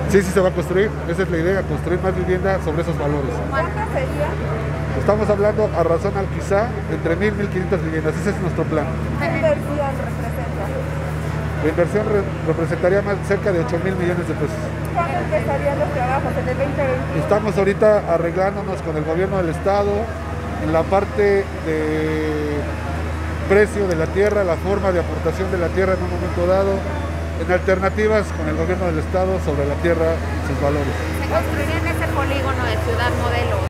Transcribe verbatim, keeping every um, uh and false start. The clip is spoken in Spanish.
Sí, sí se va a construir, esa es la idea, construir más vivienda sobre esos valores. ¿Cuánto sería? Estamos hablando a razón al quizá entre mil y mil quinientas viviendas, ese es nuestro plan. ¿Qué inversión representa? La inversión re representaría más cerca de ocho mil millones de pesos. ¿Cuándo empezarían los trabajos? ¿En el veinte veintiuno? Estamos ahorita arreglándonos con el gobierno del estado en la parte de precio de la tierra, la forma de aportación de la tierra en un momento dado, en alternativas con el gobierno del estado sobre la tierra y sus valores. Se construiría en ese polígono de Ciudad Modelo.